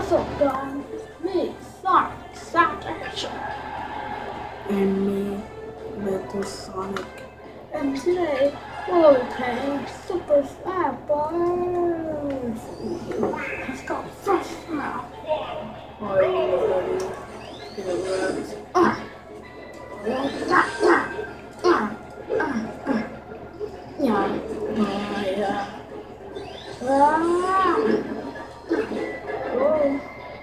What's up, guys? Me, Sonic Savage. And me, Little Sonic. And today, we'll be playing Super Smash Bros. Let's go first now. Are you ready? Get ready. Yeah. Oh.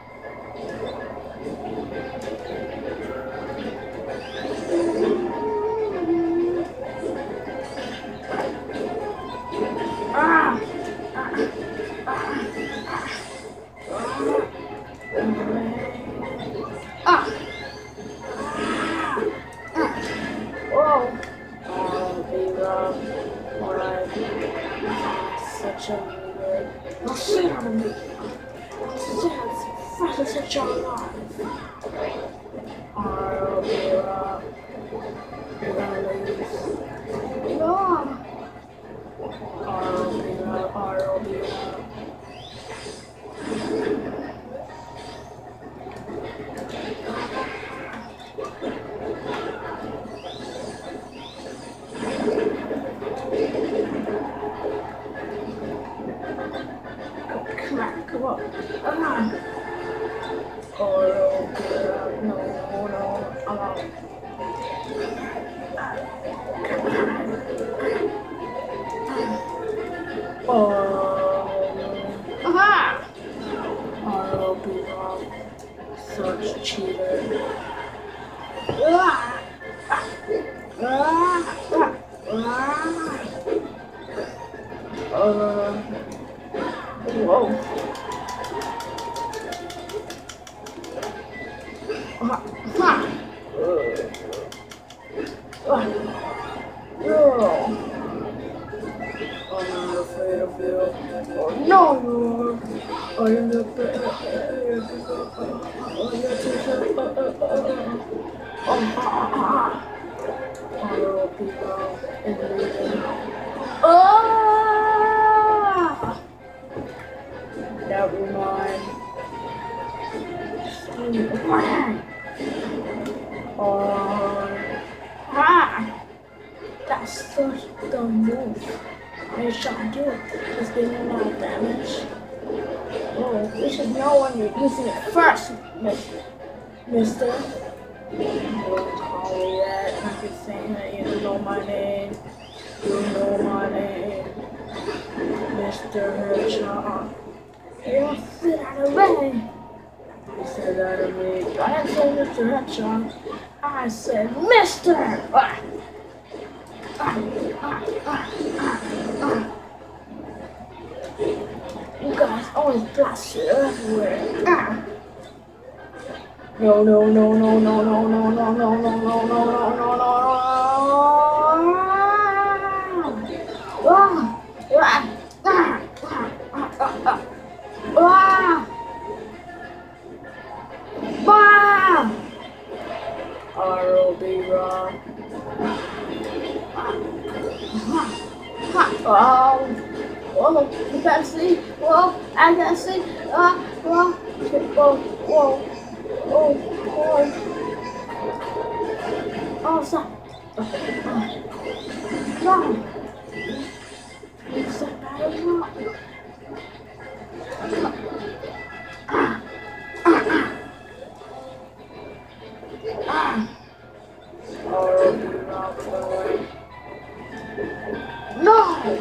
Such a weird. I'll sit on me. I'll sit fresh as such a life. I'll be up. You're gonna lose. No. I'll be up. I'll be up. Come on. Oh, no, I'm out. I'll be wrong. Such a cheater. Whoa. I'm not afraid of you. Oh, no, you I am the best. I'll be wrong in the Never mind. That's such a dumb move. I shot you. It's doing a lot of damage. Oh, you should know when you're using it first, mister. Don't call me that. I keep saying that you know my name. You know my name. Mr. Headshot. You don't sit out of way. You said that to me. I didn't say Mr. Headshot. I said Mr. You guys always blast shit everywhere. No, no, no, no, no, no, no, no, no, no, no, no, no, no, I'll be wrong. Whoa, you can't see. Whoa, I can't see. Whoa. Oh, stop. No. You said that as well. I'll be wrong for No.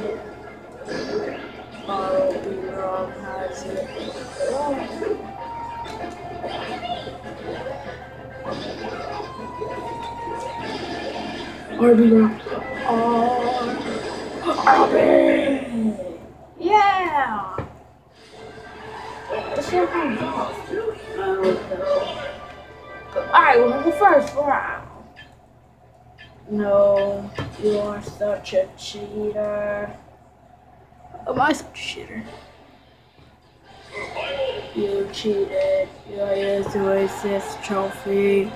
I'll be wrong has it. I'll be wrong. I'll be. Yeah. It's your home. Alright, we'll go first round. No, you are such a cheater. Am I such a cheater? You cheated. You used to assist trophy.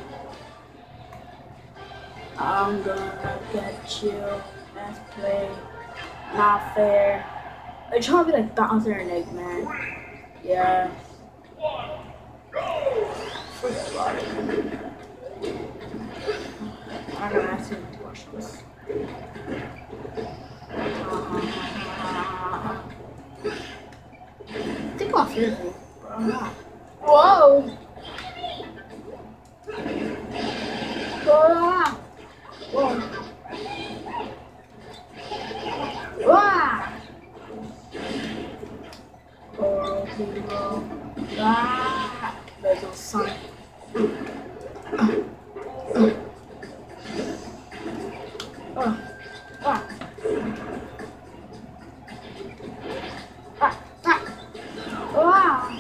I'm gonna get you. Let's play. Not fair. Are you trying to be like Bowser and Eggman? Yeah. Forget about it. I'm gonna ask you questions. I think I'm fearful, but I'm not. Whoa! Whoa! Whoa! Wow! Oh, people. Ah! There's no sun. Wow!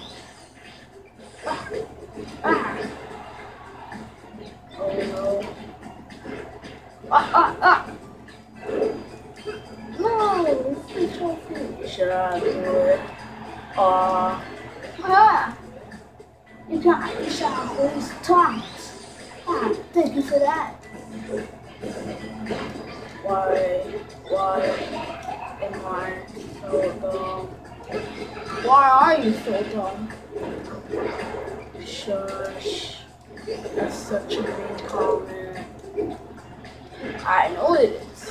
Oh no. No! It's so free. Should I do it? You got shot those times. Thank you for that. Why am I so dumb? Why are you so dumb? Shush. That's such a mean comment. I know it is.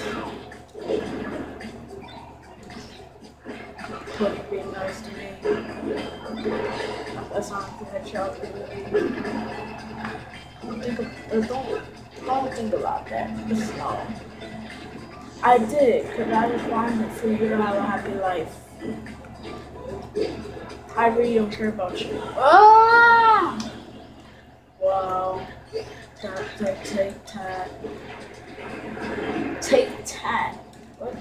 Couldn't be nice to me. That's not good, child. Don't think about that. Just no. I did, because I just wanted for you to have a happy life. I really don't care about you. Ah! Wow. Take that. Take 10. What?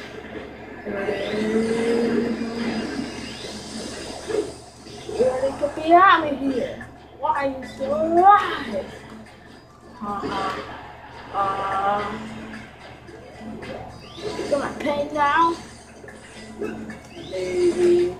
You ready to be out of here? Why are you still alive? You gonna pay now? Maybe.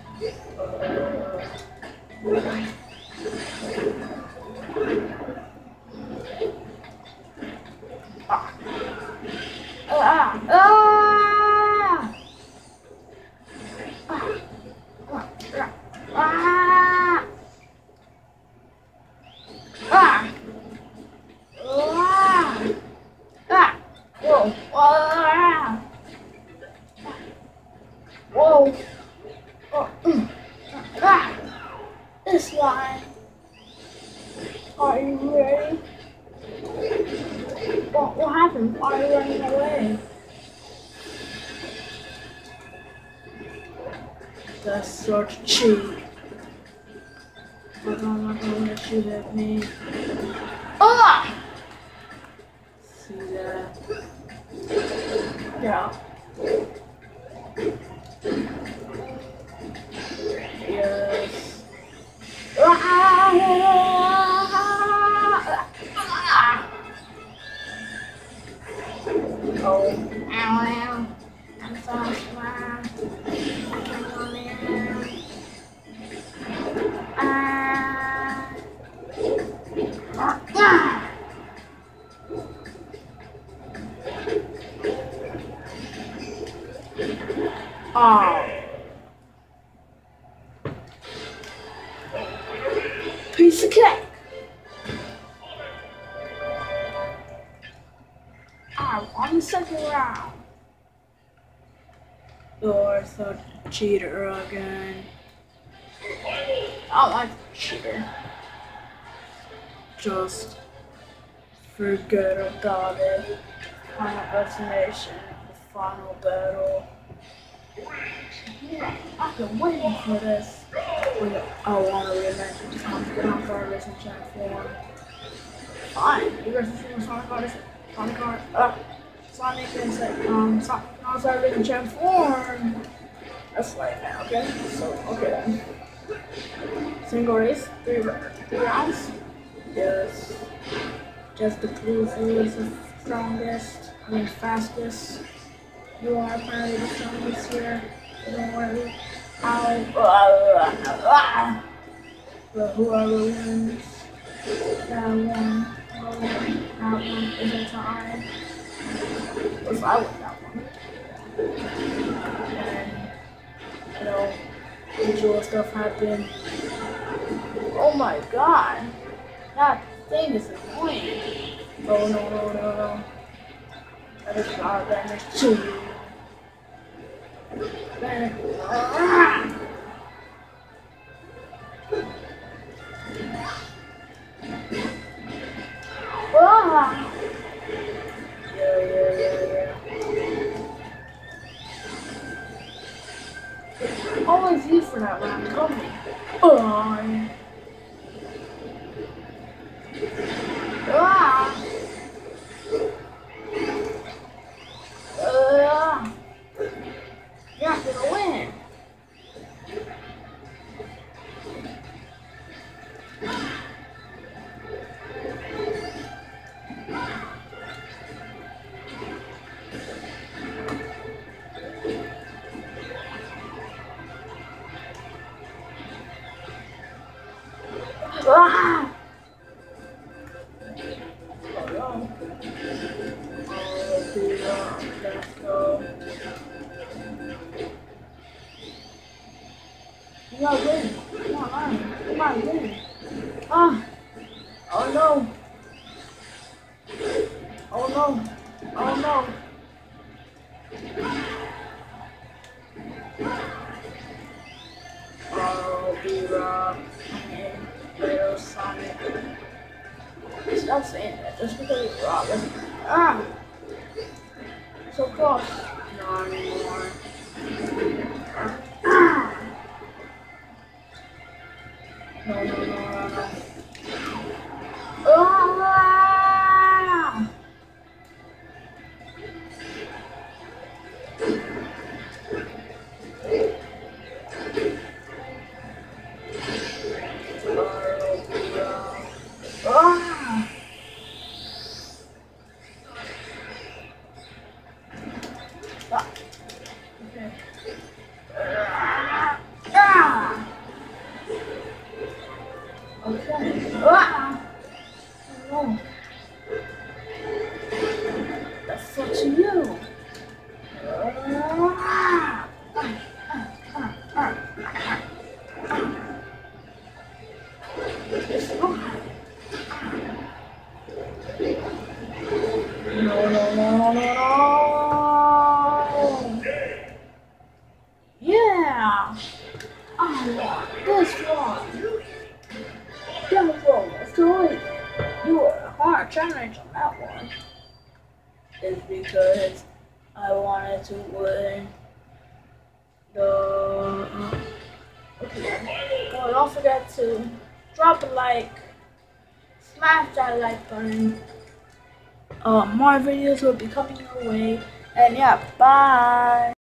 Whoa. This line. Are you ready? What happened? Why are you running away? That's such cheap. But I'm not gonna let you hit me. Ah! See that? Yeah. Yes. Oh. Ow, I'm so smart. I can't go there. Oh. Piece of cake. On the second round. You're such a cheater again. I like cheater. Just forget about it. Final destination, the final battle. Yeah, I've been waiting for this. I want to reimagine Sonic Racing Transform. Fine. You guys see the Sonic is like, Sonic Racing Transform. That's like that, okay? So, okay then. Single race, three rounds. Yes. Just to prove who is the strongest, fastest. You are apparently the strongest here. So don't worry. But whoever wins, that one is a tie. If I win that one. And, usual stuff happened. Oh my god. That thing is annoying. Oh no, no, no, no. That is a lot of damage to you. Ah. Yeah. Always you for that round, come here. Bye. Ah. You're not gonna win. Ah. Let's go. You gotta win. Come on, Ryan. Come on, win. Ah. Oh no. Oh no. Oh no. Oh, B-Rock. Little Sonic. Stop saying that just because you're Robin. Ah. So close. Not anymore. Ah. No. Ah. Ah. Stop. Okay. Ah. Okay. Ah. Oh. That's up to you. Ah. It's not. No. Yeah. I want this one. Devil, destroy. You were a hard challenge on that one. It's because I wanted to win the. Okay. Well, don't forget to drop a like, smash that like button. More videos will be coming your way. And yeah, bye.